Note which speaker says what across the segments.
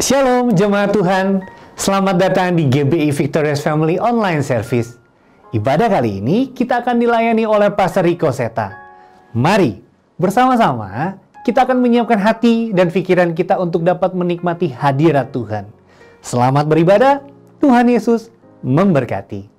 Speaker 1: Shalom jemaat Tuhan, selamat datang di GBI Victorious Family Online Service. Ibadah kali ini kita akan dilayani oleh Pastor Rico Seta. Mari bersama-sama kita akan menyiapkan hati dan pikiran kita untuk dapat menikmati hadirat Tuhan. Selamat beribadah, Tuhan Yesus memberkati.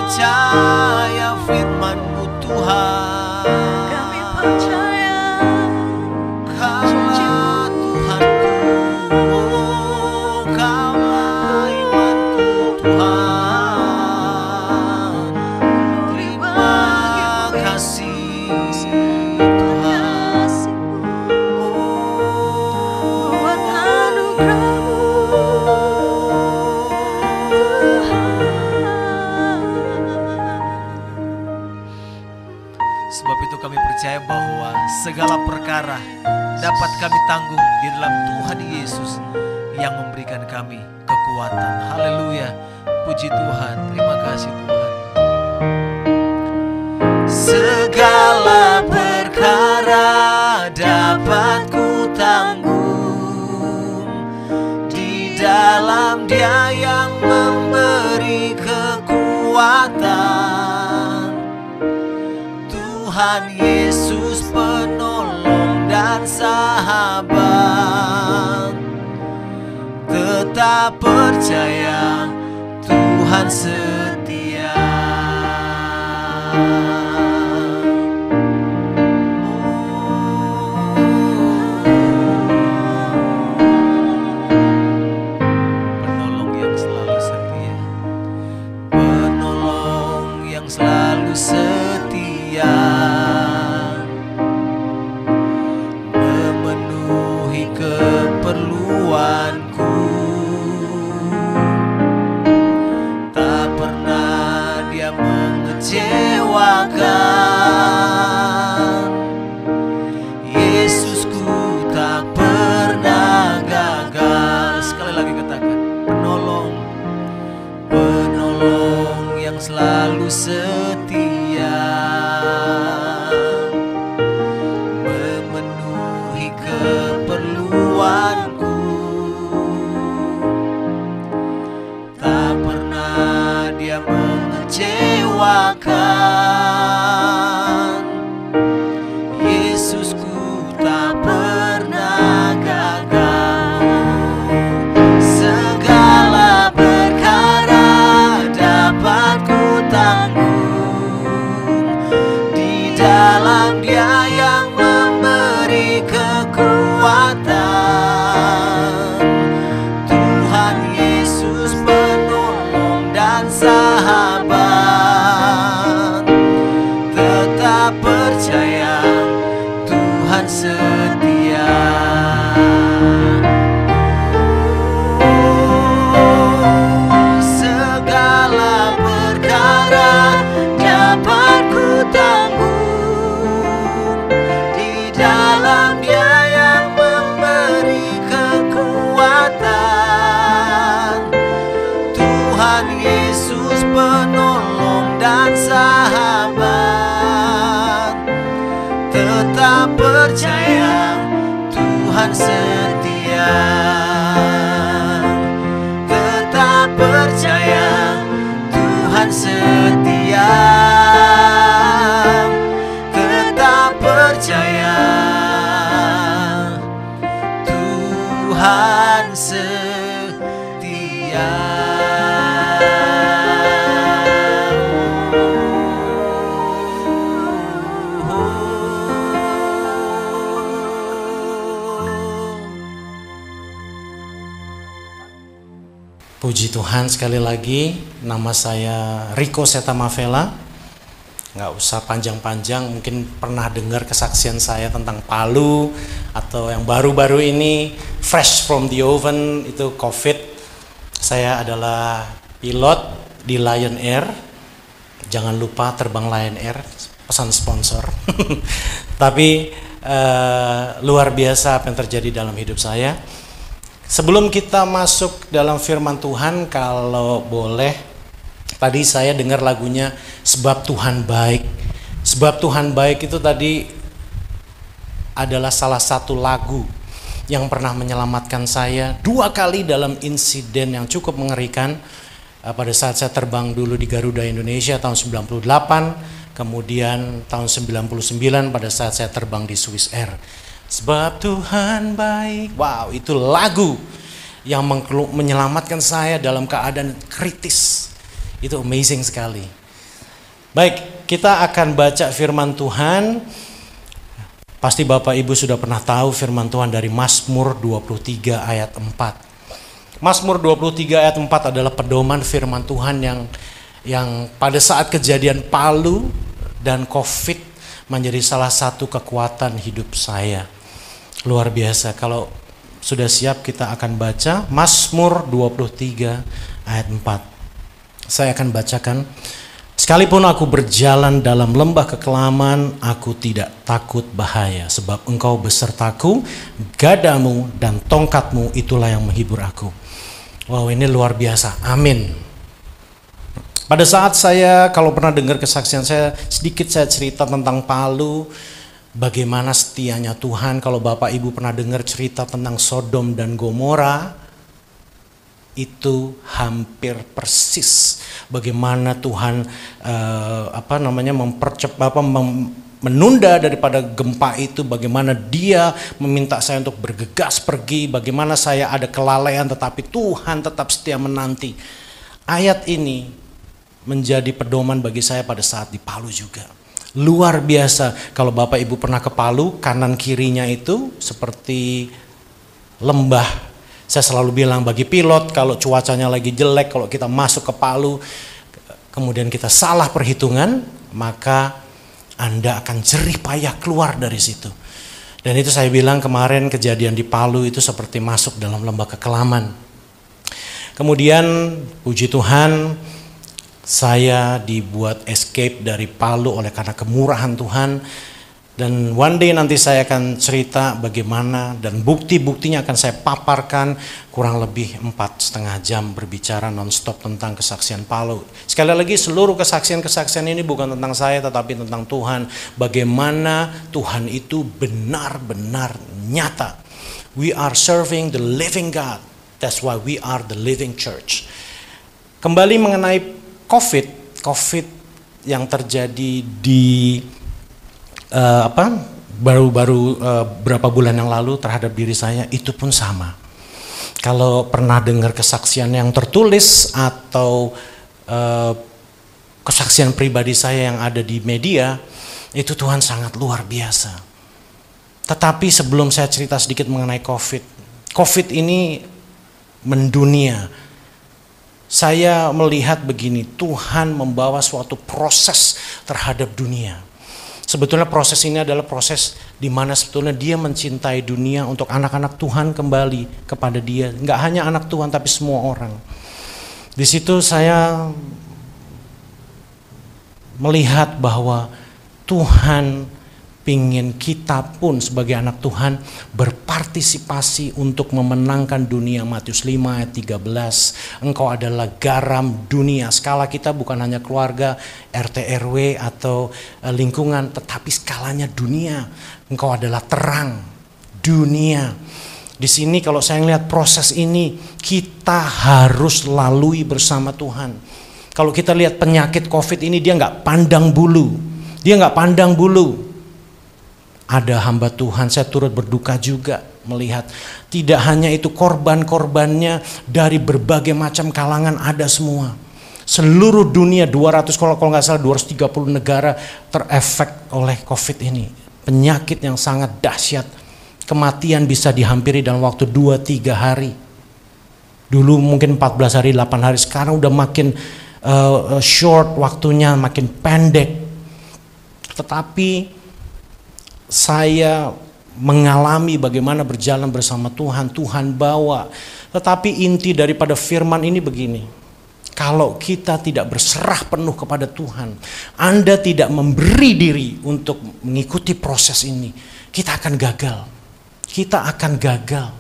Speaker 2: percaya firman-Mu Tuhan.
Speaker 3: Kami percaya
Speaker 2: Kaulah Tuhanku, oh, Kaulah imanku Tuhan. Terima kasih Tuhan, oh,
Speaker 3: buat anugerah-Mu
Speaker 2: sebab itu kami percaya bahwa segala perkara dapat kami tanggung di dalam Tuhan Yesus yang memberikan kami kekuatan. Haleluya, puji Tuhan, terima kasih Tuhan. Segala perkara dapat ku tanggung di dalam Dia yang memberi kekuatan. Tuhan Yesus penolong dan sahabat, tetap percaya Tuhan setia. Penolong yang selalu setia, penolong yang selalu setia, memenuhi keperluanku. Tak pernah Dia mengecewakan. Yesusku tak pernah gagal. Sekali lagi katakan, penolong, penolong yang selalu setia, memenuhi keperluanku. Tak pernah Dia mengecewakan. Yesusku tak pernah gagal. Segala perkara dapat ku tanggung di dalam Dia yang memberi kekuatan. Tuhan Yesus penolong dan sahabat, tetap percaya Tuhan setia. Segala perkara dapat ku tanggung di dalam Dia yang memberi kekuatan. Tuhan Yesus penolong dan sahabat, tetap percaya Tuhan setia. Tetap percaya Tuhan setia. Tetap percaya Tuhan setia.
Speaker 4: Puji Tuhan, sekali lagi nama saya Rico Seta Mavela. Nggak usah panjang-panjang, mungkin pernah dengar kesaksian saya tentang Palu, atau yang baru-baru ini fresh from the oven itu COVID. Saya adalah pilot di Lion Air. Jangan lupa terbang Lion Air, pesan sponsor. Tapi luar biasa apa yang terjadi dalam hidup saya. Sebelum kita masuk dalam firman Tuhan, kalau boleh, tadi saya dengar lagunya Sebab Tuhan Baik. Sebab Tuhan Baik itu tadi adalah salah satu lagu yang pernah menyelamatkan saya 2 kali dalam insiden yang cukup mengerikan. Pada saat saya terbang dulu di Garuda Indonesia tahun 98, kemudian tahun 99 pada saat saya terbang di Swiss Air. Sebab Tuhan baik. Wow, itu lagu yang menyelamatkan saya dalam keadaan kritis. Itu amazing sekali. Baik, kita akan baca firman Tuhan. Pasti Bapak Ibu sudah pernah tahu firman Tuhan dari Mazmur 23 ayat 4. Mazmur 23 ayat 4 adalah pedoman firman Tuhan yang pada saat kejadian Palu dan Covid menjadi salah satu kekuatan hidup saya. Luar biasa. Kalau sudah siap kita akan baca Mazmur 23 ayat 4. Saya akan bacakan. Sekalipun aku berjalan dalam lembah kekelaman, aku tidak takut bahaya, sebab Engkau besertaku, gadamu dan tongkatmu itulah yang menghibur aku. Wow, ini luar biasa. Amin. Pada saat saya, kalau pernah dengar kesaksian saya, sedikit saya cerita tentang Palu, bagaimana setianya Tuhan. Kalau Bapak Ibu pernah dengar cerita tentang Sodom dan Gomora, itu hampir persis bagaimana Tuhan menunda daripada gempa itu, bagaimana Dia meminta saya untuk bergegas pergi, bagaimana saya ada kelalaian tetapi Tuhan tetap setia menanti. Ayat ini menjadi pedoman bagi saya pada saat di Palu juga. Luar biasa. Kalau Bapak Ibu pernah ke Palu, kanan kirinya itu seperti lembah. Saya selalu bilang bagi pilot, kalau cuacanya lagi jelek, kalau kita masuk ke Palu, kemudian kita salah perhitungan, maka Anda akan jerih payah keluar dari situ. Dan itu saya bilang kemarin kejadian di Palu itu seperti masuk dalam lembah kekelaman. Kemudian puji Tuhan, saya dibuat escape dari Palu oleh karena kemurahan Tuhan. Dan one day nanti saya akan cerita bagaimana dan bukti-buktinya akan saya paparkan, kurang lebih 4,5 jam berbicara non-stop tentang kesaksian Palu. Sekali lagi, seluruh kesaksian-kesaksian ini bukan tentang saya tetapi tentang Tuhan. Bagaimana Tuhan itu benar-benar nyata. We are serving the living God. That's why we are the living church. Kembali mengenai COVID yang terjadi di baru-baru berapa bulan yang lalu terhadap diri saya, itu pun sama. Kalau pernah dengar kesaksian yang tertulis atau kesaksian pribadi saya yang ada di media, itu Tuhan sangat luar biasa. Tetapi sebelum saya cerita sedikit mengenai COVID ini mendunia. Saya melihat begini, Tuhan membawa suatu proses terhadap dunia. Sebetulnya proses ini adalah proses di mana sebetulnya Dia mencintai dunia untuk anak-anak Tuhan kembali kepada Dia. Enggak hanya anak Tuhan tapi semua orang. Di situ saya melihat bahwa Tuhan pingin kita pun sebagai anak Tuhan berpartisipasi untuk memenangkan dunia. Matius 5 ayat 13. Engkau adalah garam dunia. Skala kita bukan hanya keluarga, RT RW atau lingkungan, tetapi skalanya dunia. Engkau adalah terang dunia. Di sini kalau saya melihat proses ini, kita harus lalui bersama Tuhan. Kalau kita lihat penyakit COVID ini, dia nggak pandang bulu. Dia nggak pandang bulu. Ada hamba Tuhan, saya turut berduka juga melihat tidak hanya itu, korban-korbannya dari berbagai macam kalangan ada semua. Seluruh dunia 200, kalau nggak salah 230 negara terefek oleh COVID ini. Penyakit yang sangat dahsyat. Kematian bisa dihampiri dalam waktu 2-3 hari. Dulu mungkin 14 hari, 8 hari, sekarang udah makin short waktunya, makin pendek. Tetapi saya mengalami bagaimana berjalan bersama Tuhan, Tuhan bawa. Tetapi inti daripada firman ini begini, kalau kita tidak berserah penuh kepada Tuhan, Anda tidak memberi diri untuk mengikuti proses ini, kita akan gagal. Kita akan gagal.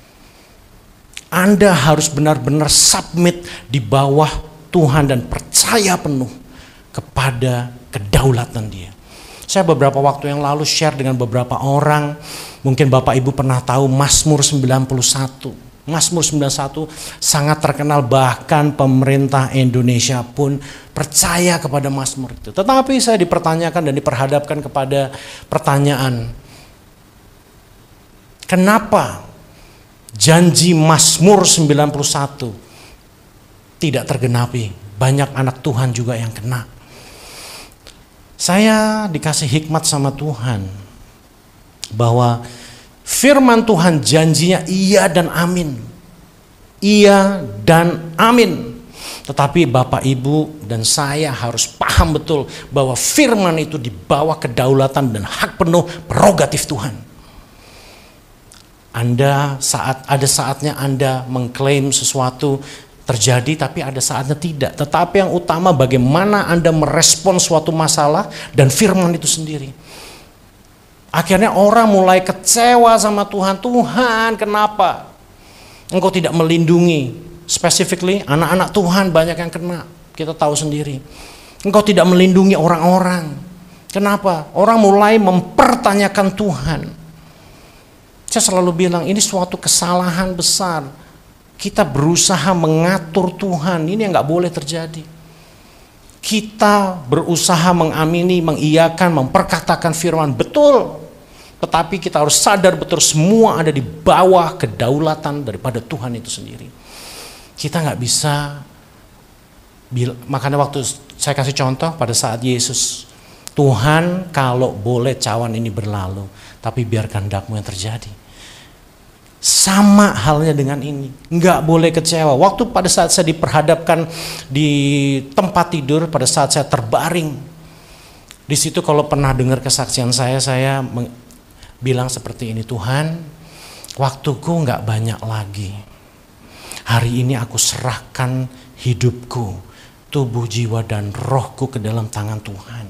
Speaker 4: Anda harus benar-benar submit di bawah Tuhan dan percaya penuh kepada kedaulatan Dia. Saya beberapa waktu yang lalu share dengan beberapa orang, mungkin Bapak Ibu pernah tahu Mazmur 91. Mazmur 91 sangat terkenal, bahkan pemerintah Indonesia pun percaya kepada Mazmur itu. Tetapi saya dipertanyakan dan diperhadapkan kepada pertanyaan, kenapa janji Mazmur 91 tidak tergenapi? Banyak anak Tuhan juga yang kena. Saya dikasih hikmat sama Tuhan bahwa firman Tuhan janjinya iya dan amin. Iya dan amin. Tetapi Bapak, Ibu, dan saya harus paham betul bahwa firman itu di bawah kedaulatan dan hak penuh prerogatif Tuhan. Ada saatnya Anda mengklaim sesuatu terjadi, tapi ada saatnya tidak. Tetapi yang utama bagaimana Anda merespon suatu masalah dan firman itu sendiri. Akhirnya orang mulai kecewa sama Tuhan. Tuhan, kenapa Engkau tidak melindungi? Specifically anak-anak Tuhan banyak yang kena. Kita tahu sendiri. Engkau tidak melindungi orang-orang. Kenapa? Orang mulai mempertanyakan Tuhan. Saya selalu bilang ini suatu kesalahan besar. Kita berusaha mengatur Tuhan, ini yang gak boleh terjadi. Kita berusaha mengamini, mengiyakan, memperkatakan firman, betul. Tetapi kita harus sadar betul semua ada di bawah kedaulatan daripada Tuhan itu sendiri. Kita gak bisa, makanya waktu saya kasih contoh pada saat Yesus, Tuhan kalau boleh cawan ini berlalu, tapi biar kehendak-Mu yang terjadi. Sama halnya dengan ini, nggak boleh kecewa. Waktu pada saat saya diperhadapkan di tempat tidur, pada saat saya terbaring, di situ kalau pernah dengar kesaksian saya bilang seperti ini, Tuhan, waktuku nggak banyak lagi. Hari ini aku serahkan hidupku, tubuh, jiwa, dan rohku ke dalam tangan Tuhan.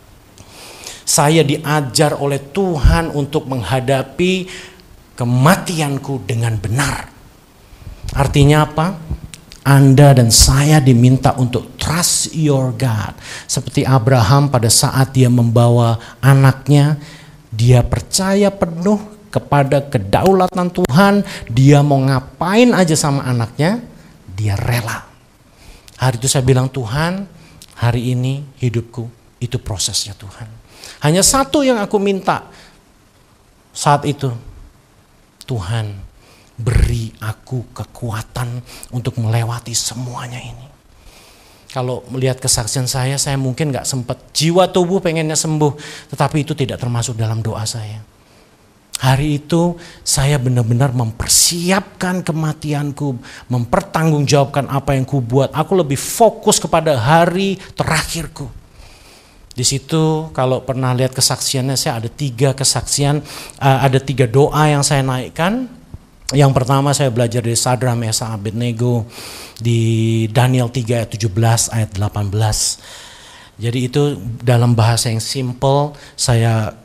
Speaker 4: Saya diajar oleh Tuhan untuk menghadapi kematianku dengan benar. Artinya apa? Anda dan saya diminta untuk trust your God. Seperti Abraham pada saat dia membawa anaknya, dia percaya penuh kepada kedaulatan Tuhan. Dia mau ngapain aja sama anaknya, dia rela. Hari itu saya bilang, Tuhan, hari ini hidupku itu prosesnya Tuhan. Hanya satu yang aku minta saat itu, Tuhan, beri aku kekuatan untuk melewati semuanya ini. Kalau melihat kesaksian saya mungkin gak sempat, jiwa tubuh pengennya sembuh, tetapi itu tidak termasuk dalam doa saya. Hari itu saya benar-benar mempersiapkan kematianku, mempertanggungjawabkan apa yang ku buat. Aku lebih fokus kepada hari terakhirku. Di situ kalau pernah lihat kesaksiannya, saya ada 3 kesaksian, ada 3 doa yang saya naikkan. Yang pertama saya belajar dari Sadrak, Mesak, Abednego di Daniel 3 ayat 17 ayat 18. Jadi itu dalam bahasa yang simple saya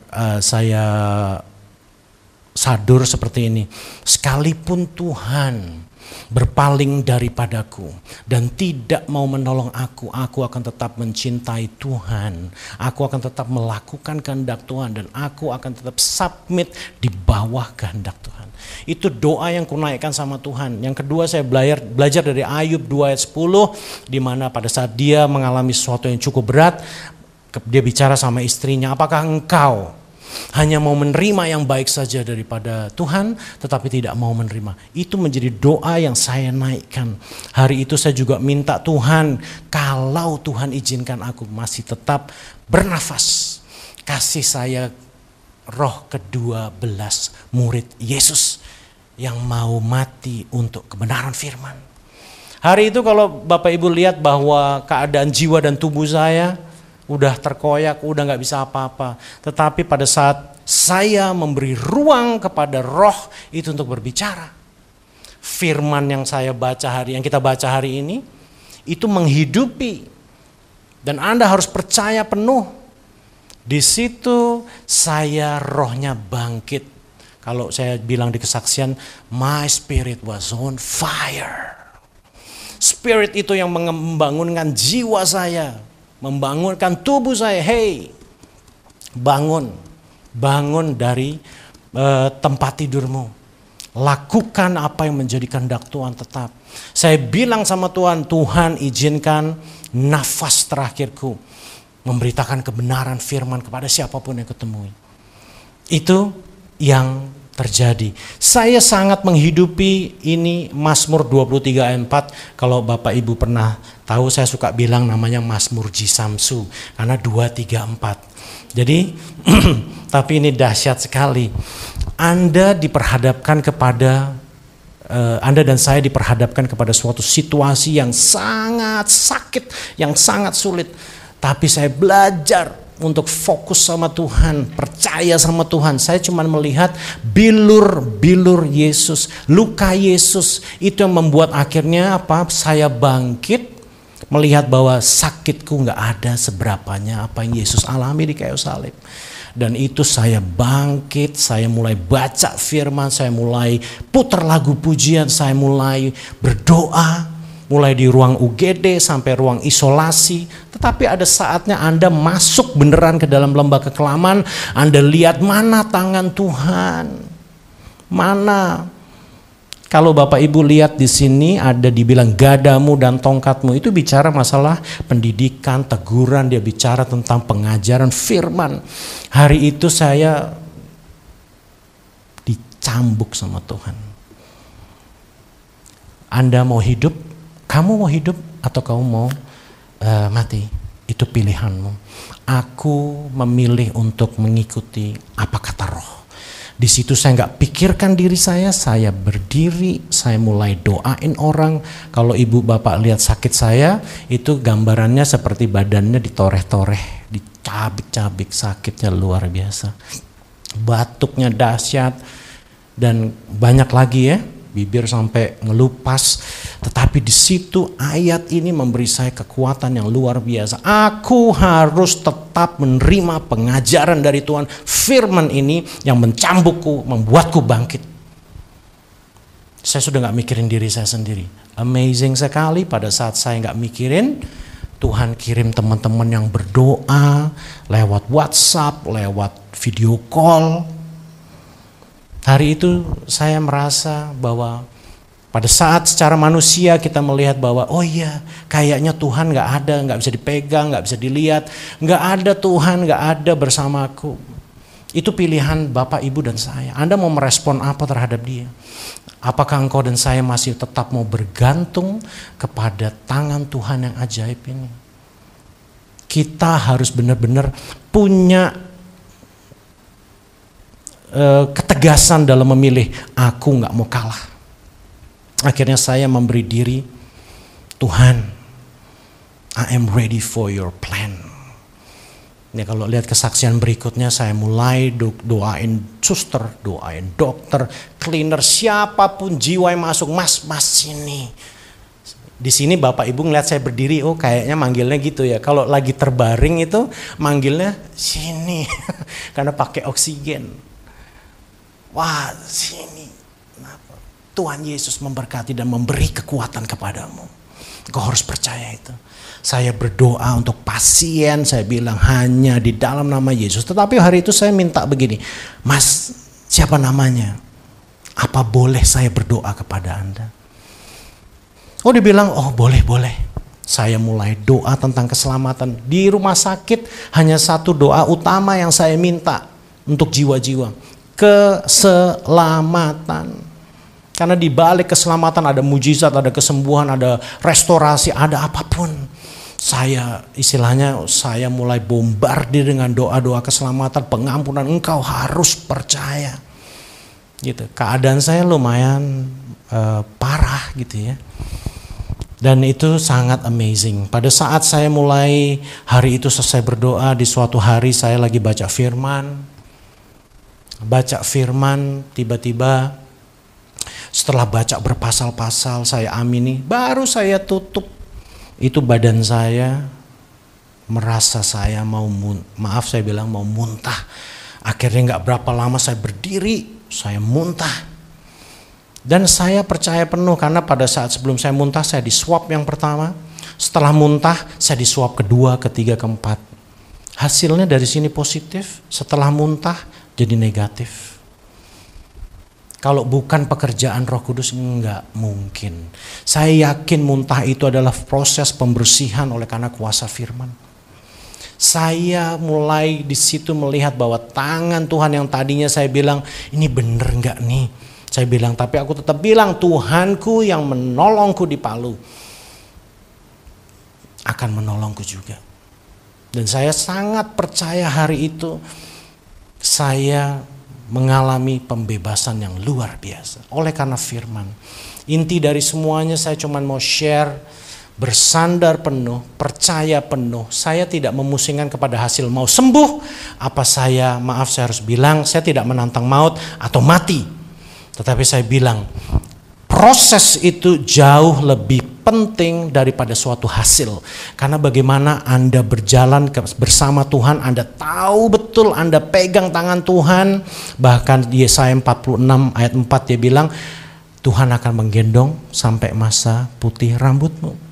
Speaker 4: sadur seperti ini. Sekalipun Tuhan berpaling daripadaku dan tidak mau menolong aku akan tetap mencintai Tuhan. Aku akan tetap melakukan kehendak Tuhan dan aku akan tetap submit di bawah kehendak Tuhan. Itu doa yang kunaikkan sama Tuhan. Yang kedua saya belajar dari Ayub 2 ayat 10, di mana pada saat dia mengalami sesuatu yang cukup berat, dia bicara sama istrinya, apakah engkau hanya mau menerima yang baik saja daripada Tuhan, tetapi tidak mau menerima. Itu menjadi doa yang saya naikkan. Hari itu saya juga minta Tuhan, kalau Tuhan izinkan aku masih tetap bernafas, kasih saya roh ke-12 murid Yesus yang mau mati untuk kebenaran firman. Hari itu kalau Bapak Ibu lihat bahwa keadaan jiwa dan tubuh saya udah terkoyak, udah gak bisa apa-apa. Tetapi pada saat saya memberi ruang kepada roh itu untuk berbicara, firman yang kita baca hari ini, itu menghidupi. Dan Anda harus percaya penuh. Di situ saya rohnya bangkit. Kalau saya bilang di kesaksian, my spirit was on fire. Spirit itu yang membangunkan jiwa saya, membangunkan tubuh saya. Hey, bangun dari tempat tidurmu. Lakukan apa yang menjadi kehendak Tuhan tetap. Saya bilang sama Tuhan, Tuhan izinkan nafas terakhirku memberitakan kebenaran firman kepada siapapun yang ketemui. Itu yang terjadi. Saya sangat menghidupi ini Mazmur 23 ayat 4. Kalau Bapak Ibu pernah tahu, saya suka bilang namanya Mazmur Jisamsu karena 2, 3, 4. Jadi tapi ini dahsyat sekali. Anda diperhadapkan kepada Anda dan saya diperhadapkan kepada suatu situasi yang sangat sakit, yang sangat sulit. Tapi saya belajar untuk fokus sama Tuhan, percaya sama Tuhan. Saya cuma melihat bilur Yesus, luka Yesus. Itu yang membuat akhirnya apa? Saya bangkit, melihat bahwa sakitku gak ada seberapanya apa yang Yesus alami di kayu salib. Dan itu saya bangkit, saya mulai baca firman, saya mulai putar lagu pujian, saya mulai berdoa, mulai di ruang UGD sampai ruang isolasi. Tetapi ada saatnya Anda masuk beneran ke dalam lembah kekelaman, Anda lihat mana tangan Tuhan, mana. Kalau Bapak Ibu lihat di sini ada dibilang gadamu dan tongkatmu, itu bicara masalah pendidikan, teguran, dia bicara tentang pengajaran firman. Hari itu saya dicambuk sama Tuhan. Anda mau hidup, kamu mau hidup atau kamu mau mati? Itu pilihanmu. Aku memilih untuk mengikuti apa kata Roh. Di situ saya nggak pikirkan diri saya berdiri, saya mulai doain orang. Kalau ibu bapak lihat sakit saya, itu gambarannya seperti badannya ditoreh-toreh, dicabik-cabik, sakitnya luar biasa. Batuknya dahsyat dan banyak lagi ya, bibir sampai ngelupas. Tetapi di situ ayat ini memberi saya kekuatan yang luar biasa. Aku harus tetap menerima pengajaran dari Tuhan. Firman ini yang mencambukku, membuatku bangkit. Saya sudah gak mikirin diri saya sendiri. Amazing sekali pada saat saya gak mikirin, Tuhan kirim teman-teman yang berdoa lewat WhatsApp, lewat video call. Hari itu saya merasa bahwa pada saat secara manusia kita melihat bahwa oh iya kayaknya Tuhan gak ada, gak bisa dipegang, gak bisa dilihat. Gak ada Tuhan, gak ada bersamaku. Itu pilihan Bapak, Ibu dan saya. Anda mau merespon apa terhadap dia? Apakah engkau dan saya masih tetap mau bergantung kepada tangan Tuhan yang ajaib ini? Kita harus benar-benar punya ketegasan dalam memilih, aku gak mau kalah. Akhirnya saya memberi diri, Tuhan, I am ready for your plan. Ini kalau lihat kesaksian berikutnya, saya mulai doain suster, doain dokter, cleaner, siapapun jiwa yang masuk, mas sini. Di sini Bapak Ibu ngeliat saya berdiri, oh kayaknya manggilnya gitu ya. Kalau lagi terbaring itu manggilnya sini, karena pakai oksigen. Wah sini. Tuhan Yesus memberkati dan memberi kekuatan kepadamu. Kau harus percaya itu. Saya berdoa untuk pasien, saya bilang hanya di dalam nama Yesus. Tetapi hari itu saya minta begini, Mas, siapa namanya? Apa boleh saya berdoa kepada Anda? Oh, dibilang, oh boleh. Saya mulai doa tentang keselamatan. Di rumah sakit hanya satu doa utama yang saya minta untuk jiwa-jiwa. Keselamatan. Karena di balik keselamatan ada mujizat, ada kesembuhan, ada restorasi, ada apapun. Saya mulai bombardir dengan doa-doa keselamatan, pengampunan. Engkau harus percaya. Gitu. Keadaan saya lumayan parah gitu ya. Dan itu sangat amazing. Pada saat saya mulai hari itu selesai berdoa, di suatu hari saya lagi baca firman. Tiba-tiba setelah baca berpasal-pasal, saya amini, baru saya tutup. Itu badan saya merasa saya mau muntah. Akhirnya gak berapa lama saya berdiri, saya muntah. Dan saya percaya penuh karena pada saat sebelum saya muntah, saya di swab yang pertama. Setelah muntah, saya di swab kedua, ketiga, keempat. Hasilnya dari sini positif, setelah muntah jadi negatif. Kalau bukan pekerjaan Roh Kudus, enggak mungkin. Saya yakin muntah itu adalah proses pembersihan oleh karena kuasa firman. Saya mulai di situ melihat bahwa tangan Tuhan yang tadinya saya bilang, ini bener gak nih? Saya bilang, tapi aku tetap bilang, Tuhanku yang menolongku di Palu akan menolongku juga. Dan saya sangat percaya hari itu saya mengalami pembebasan yang luar biasa oleh karena firman. Inti dari semuanya saya cuma mau share, bersandar penuh, percaya penuh. Saya tidak memusingkan kepada hasil mau sembuh. Saya harus bilang, saya tidak menantang maut atau mati. Tetapi saya bilang, proses itu jauh lebih penting daripada suatu hasil. Karena bagaimana Anda berjalan bersama Tuhan, Anda tahu betul, Anda pegang tangan Tuhan. Bahkan di Yesaya 46 ayat 4 dia bilang, Tuhan akan menggendong sampai masa putih rambutmu.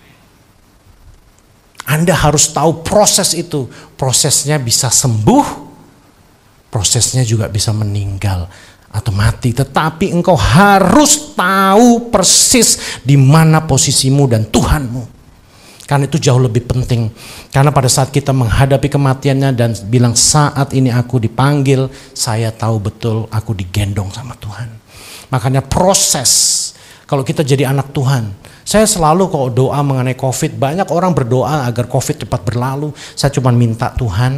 Speaker 4: Anda harus tahu proses itu. Prosesnya bisa sembuh, prosesnya juga bisa meninggal atau mati. Tetapi engkau harus tahu persis di mana posisimu dan Tuhanmu. Karena itu jauh lebih penting. Karena pada saat kita menghadapi kematiannya dan bilang saat ini aku dipanggil, saya tahu betul aku digendong sama Tuhan. Makanya proses, kalau kita jadi anak Tuhan, saya selalu kalau doa mengenai COVID, banyak orang berdoa agar COVID cepat berlalu. Saya cuma minta Tuhan,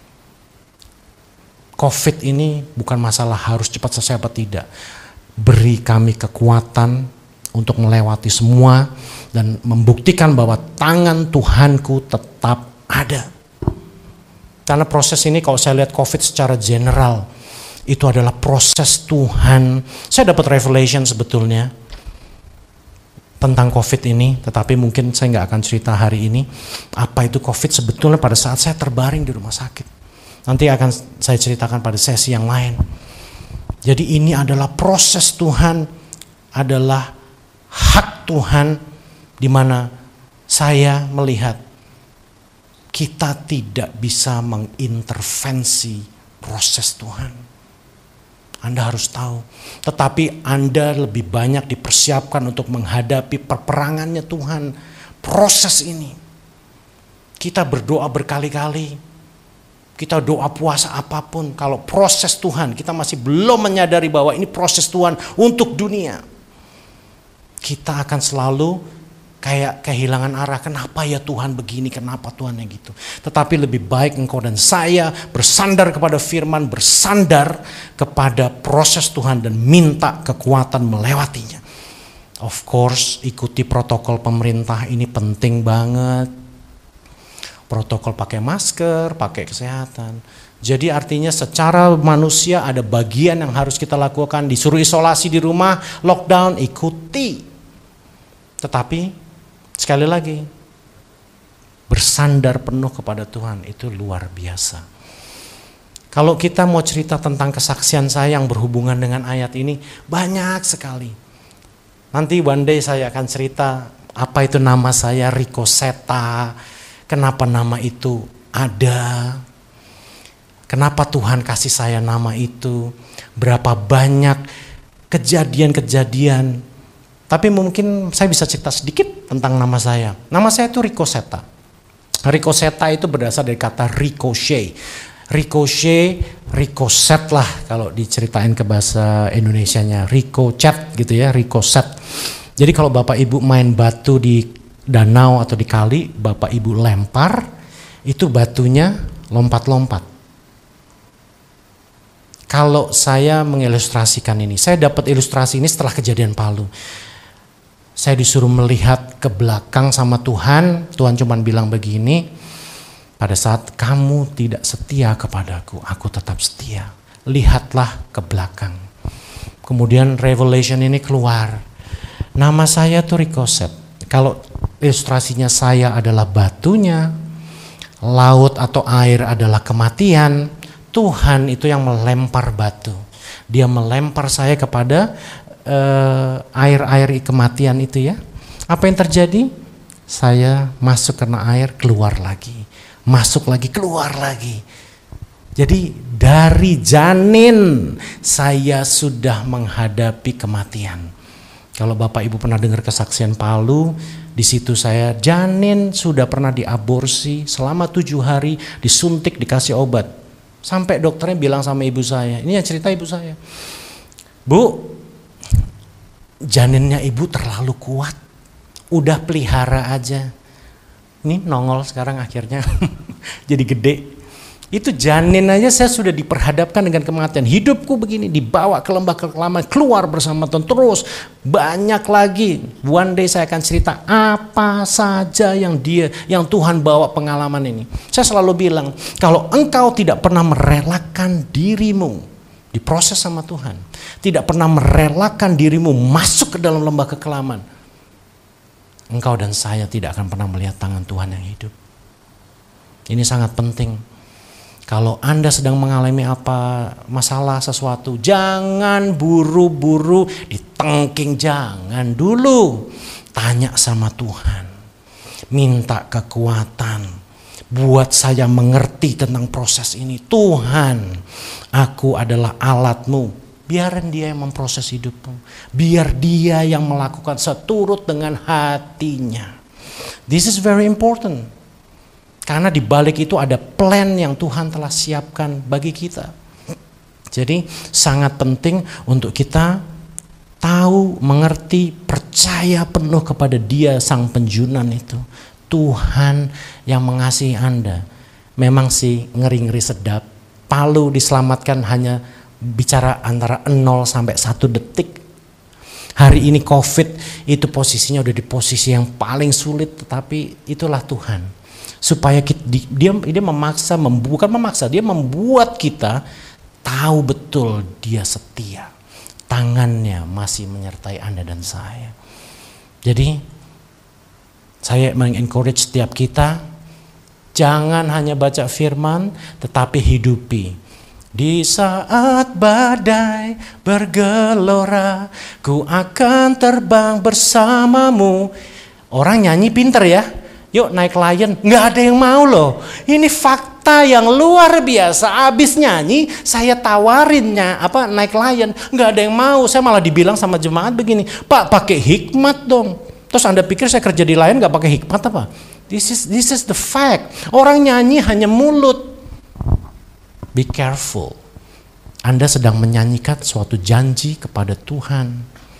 Speaker 4: COVID ini bukan masalah harus cepat selesai apa tidak. Beri kami kekuatan untuk melewati semua dan membuktikan bahwa tangan Tuhanku tetap ada. Karena proses ini kalau saya lihat COVID secara general, itu adalah proses Tuhan. Saya dapat revelation sebetulnya tentang COVID ini, tetapi mungkin saya nggak akan cerita hari ini. Apa itu COVID sebetulnya pada saat saya terbaring di rumah sakit. Nanti akan saya ceritakan pada sesi yang lain. Jadi ini adalah proses Tuhan, adalah hak Tuhan, di mana saya melihat kita tidak bisa mengintervensi proses Tuhan. Anda harus tahu, tetapi Anda lebih banyak dipersiapkan untuk menghadapi peperangannya Tuhan. Proses ini, kita berdoa berkali-kali, kita doa puasa apapun, kalau proses Tuhan, kita masih belum menyadari bahwa ini proses Tuhan untuk dunia, kita akan selalu kayak kehilangan arah. Kenapa ya Tuhan begini, kenapa Tuhan yang gitu. Tetapi lebih baik engkau dan saya bersandar kepada firman, bersandar kepada proses Tuhan dan minta kekuatan melewatinya. Of course, ikuti protokol pemerintah, ini penting banget. Protokol pakai masker, pakai kesehatan. Jadi artinya secara manusia ada bagian yang harus kita lakukan. Disuruh isolasi di rumah, lockdown, ikuti. Tetapi sekali lagi, bersandar penuh kepada Tuhan itu luar biasa. Kalau kita mau cerita tentang kesaksian saya yang berhubungan dengan ayat ini, banyak sekali. Nanti one day saya akan cerita apa itu nama saya Rico Seta, kenapa nama itu ada, kenapa Tuhan kasih saya nama itu, berapa banyak kejadian-kejadian. Tapi mungkin saya bisa cerita sedikit tentang nama saya. Nama saya itu Rico Seta. Rico Seta itu berasal dari kata ricochet. Ricochet, ricoset lah kalau diceritain ke bahasa Indonesianya. Ricochet gitu ya, ricoset. Jadi kalau Bapak Ibu main batu di danau atau di kali, Bapak Ibu lempar, itu batunya lompat-lompat. Kalau saya mengilustrasikan ini, saya dapat ilustrasi ini setelah kejadian Palu. Saya disuruh melihat ke belakang sama Tuhan. Tuhan cuma bilang begini, pada saat kamu tidak setia kepadaku, aku tetap setia. Lihatlah ke belakang. Kemudian revelation ini keluar. Nama saya tuh Ricoset. Kalau ilustrasinya saya adalah batunya, laut atau air adalah kematian, Tuhan itu yang melempar batu. Dia melempar saya kepada air-air kematian itu ya. Apa yang terjadi? Saya masuk kena air, keluar lagi. Masuk lagi, keluar lagi. Jadi dari janin saya sudah menghadapi kematian. Kalau Bapak Ibu pernah dengar kesaksian Palu, di situ saya janin sudah pernah diaborsi selama 7 hari, disuntik, dikasih obat. Sampai dokternya bilang sama ibu saya, ini yang cerita ibu saya, Bu, janinnya ibu terlalu kuat, udah pelihara aja. Ini nongol sekarang akhirnya, jadi gede. Itu janin aja saya sudah diperhadapkan dengan kematian. Hidupku begini, dibawa ke lembah kekelaman, keluar bersama Tuhan. Terus banyak lagi. One day saya akan cerita apa saja yang Tuhan bawa pengalaman ini. Saya selalu bilang, kalau engkau tidak pernah merelakan dirimu diproses sama Tuhan, tidak pernah merelakan dirimu masuk ke dalam lembah kekelaman, engkau dan saya tidak akan pernah melihat tangan Tuhan yang hidup. Ini sangat penting. Kalau Anda sedang mengalami masalah sesuatu, jangan buru-buru ditengking, jangan dulu. Tanya sama Tuhan, minta kekuatan, buat saya mengerti tentang proses ini. Tuhan, aku adalah alatmu, biarin dia yang memproses hidupmu, biar dia yang melakukan seturut dengan hatinya. This is very important. Karena di balik itu ada plan yang Tuhan telah siapkan bagi kita. Jadi sangat penting untuk kita tahu, mengerti, percaya penuh kepada Dia Sang Penjunan itu. Tuhan yang mengasihi Anda. Memang sih ngeri-ngeri sedap. Palu diselamatkan hanya bicara antara 0 sampai 1 detik. Hari ini COVID itu posisinya udah di posisi yang paling sulit, tetapi itulah Tuhan. Supaya dia memaksa, dia membuat kita tahu betul dia setia. Tangannya masih menyertai Anda dan saya. Jadi saya mengencourage setiap kita, jangan hanya baca firman, tetapi hidupi. Di saat badai bergelora, ku akan terbang bersamamu. Orang nyanyi pinter ya. Yuk naik Lion, nggak ada yang mau loh. Ini fakta yang luar biasa. Abis nyanyi, saya tawarinnya naik Lion, nggak ada yang mau. Saya malah dibilang sama jemaat begini, Pak pakai hikmat dong. Terus Anda pikir saya kerja di Lion nggak pakai hikmat apa? This is the fact. Orang nyanyi hanya mulut. Be careful. Anda sedang menyanyikan suatu janji kepada Tuhan.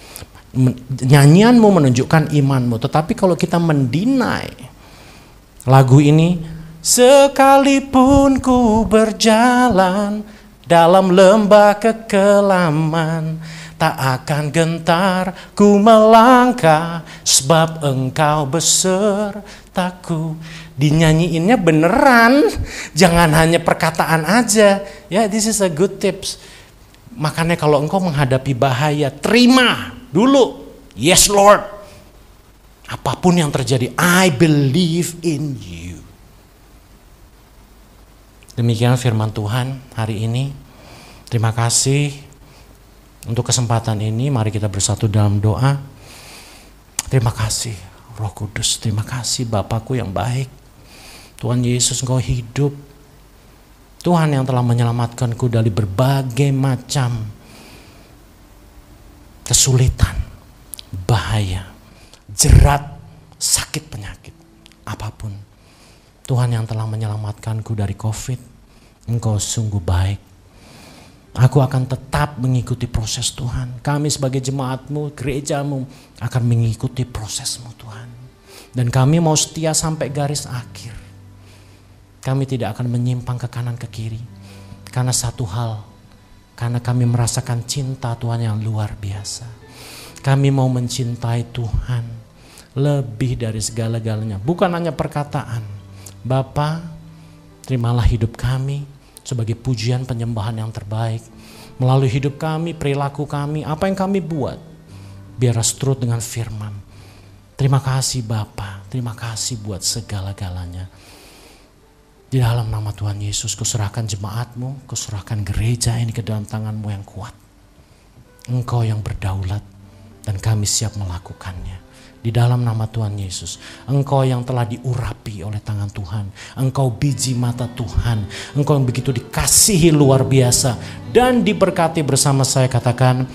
Speaker 4: Nyanyianmu menunjukkan imanmu. Tetapi kalau kita mendinai lagu ini, sekalipun ku berjalan dalam lembah kekelaman, tak akan gentar ku melangkah, sebab engkau besertaku. Dinyanyiinnya beneran, jangan hanya perkataan aja. Ya, this is a good tips. Makanya kalau engkau menghadapi bahaya, terima dulu. Yes Lord. Apapun yang terjadi, I believe in you. Demikian firman Tuhan hari ini. Terima kasih untuk kesempatan ini. Mari kita bersatu dalam doa. Terima kasih Roh Kudus, terima kasih Bapakku yang baik. Tuhan Yesus, Engkau hidup. Tuhan yang telah menyelamatkanku dari berbagai macam kesulitan, bahaya, jerat, sakit, penyakit, apapun. Tuhan yang telah menyelamatkanku dari COVID, Engkau sungguh baik. Aku akan tetap mengikuti proses Tuhan. Kami sebagai jemaat-Mu, gereja-Mu akan mengikuti proses-Mu Tuhan. Dan kami mau setia sampai garis akhir. Kami tidak akan menyimpang ke kanan ke kiri. Karena satu hal, karena kami merasakan cinta Tuhan yang luar biasa. Kami mau mencintai Tuhan lebih dari segala-galanya. Bukan hanya perkataan. Bapa, terimalah hidup kami sebagai pujian penyembahan yang terbaik. Melalui hidup kami, perilaku kami, apa yang kami buat, biar seturut dengan firman. Terima kasih Bapa, terima kasih buat segala-galanya. Di dalam nama Tuhan Yesus, kuserahkan jemaat-Mu, kuserahkan gereja ini ke dalam tangan-Mu yang kuat. Engkau yang berdaulat dan kami siap melakukannya. Di dalam nama Tuhan Yesus, Engkau yang telah diurapi oleh tangan Tuhan. Engkau biji mata Tuhan. Engkau yang begitu dikasihi luar biasa dan diberkati bersama saya. Katakan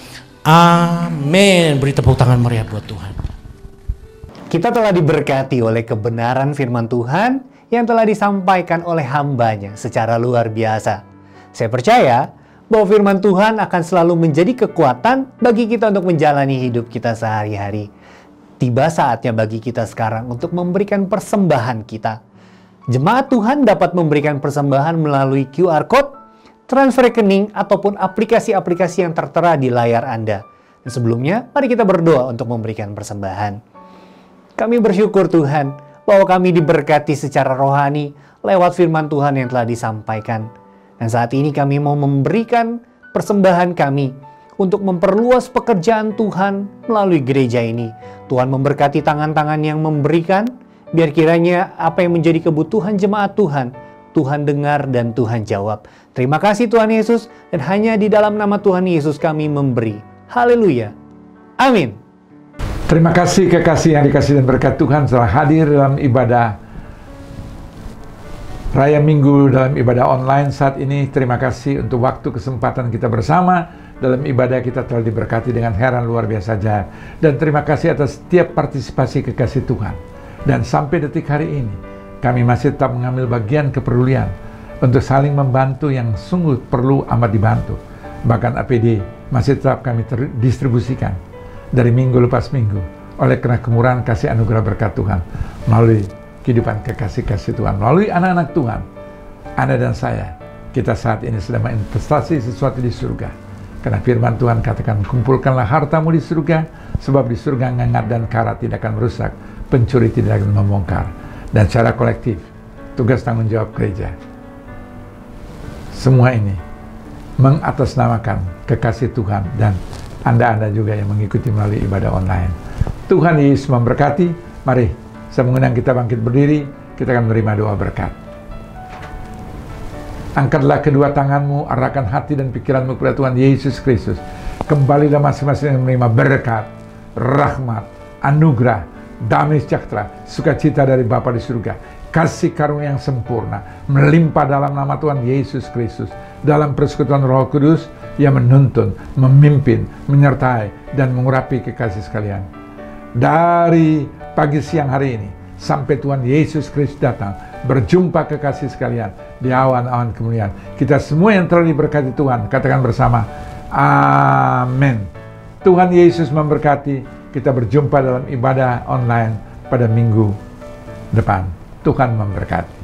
Speaker 4: Amin. Beri tepuk tangan meriah buat Tuhan.
Speaker 1: Kita telah diberkati oleh kebenaran firman Tuhan yang telah disampaikan oleh hambanya secara luar biasa. Saya percaya bahwa firman Tuhan akan selalu menjadi kekuatan bagi kita untuk menjalani hidup kita sehari-hari. Tiba saatnya bagi kita sekarang untuk memberikan persembahan kita. Jemaat Tuhan dapat memberikan persembahan melalui QR Code, transfer rekening, ataupun aplikasi-aplikasi yang tertera di layar Anda. Dan sebelumnya, mari kita berdoa untuk memberikan persembahan. Kami bersyukur Tuhan bahwa kami diberkati secara rohani lewat firman Tuhan yang telah disampaikan. Dan saat ini kami mau memberikan persembahan kami untuk memperluas pekerjaan Tuhan melalui gereja ini. Tuhan memberkati tangan-tangan yang memberikan, biar kiranya apa yang menjadi kebutuhan jemaat Tuhan, Tuhan dengar dan Tuhan jawab. Terima kasih Tuhan Yesus, dan hanya di dalam nama Tuhan Yesus kami memberi. Haleluya. Amin.
Speaker 5: Terima kasih kekasih yang dikasih dan berkat Tuhan telah hadir dalam ibadah Raya Minggu dalam ibadah online saat ini. Terima kasih untuk waktu kesempatan kita bersama. Dalam ibadah kita telah diberkati dengan heran luar biasa ajaib. Dan terima kasih atas setiap partisipasi kekasih Tuhan. Dan sampai detik hari ini, kami masih tetap mengambil bagian kepedulian untuk saling membantu yang sungguh perlu amat dibantu. Bahkan APD masih tetap kami distribusikan dari minggu lepas minggu oleh karena kemurahan kasih anugerah berkat Tuhan melalui kehidupan kekasih-kasih Tuhan, melalui anak-anak Tuhan. Anda dan saya, kita saat ini sedang berinvestasi sesuatu di surga. Karena firman Tuhan katakan, kumpulkanlah hartamu di surga, sebab di surga ngengat dan karat tidak akan merusak, pencuri tidak akan membongkar. Dan secara kolektif, tugas tanggung jawab gereja, semua ini mengatasnamakan kekasih Tuhan dan Anda juga yang mengikuti melalui ibadah online. Tuhan Yesus memberkati. Mari, saya mengundang kita bangkit berdiri, kita akan menerima doa berkat. Angkatlah kedua tanganmu, arahkan hati dan pikiranmu kepada Tuhan Yesus Kristus. Kembalilah masing-masing menerima berkat, rahmat, anugerah, damai sejahtera, sukacita dari Bapa di surga, kasih karunia yang sempurna, melimpah dalam nama Tuhan Yesus Kristus, dalam persekutuan Roh Kudus yang menuntun, memimpin, menyertai, dan mengurapi kekasih sekalian. Dari pagi siang hari ini, sampai Tuhan Yesus Kristus datang, berjumpa kekasih sekalian di awan-awan kemuliaan. Kita semua yang telah diberkati Tuhan, katakan bersama, amin. Tuhan Yesus memberkati. Kita berjumpa dalam ibadah online pada minggu depan. Tuhan memberkati.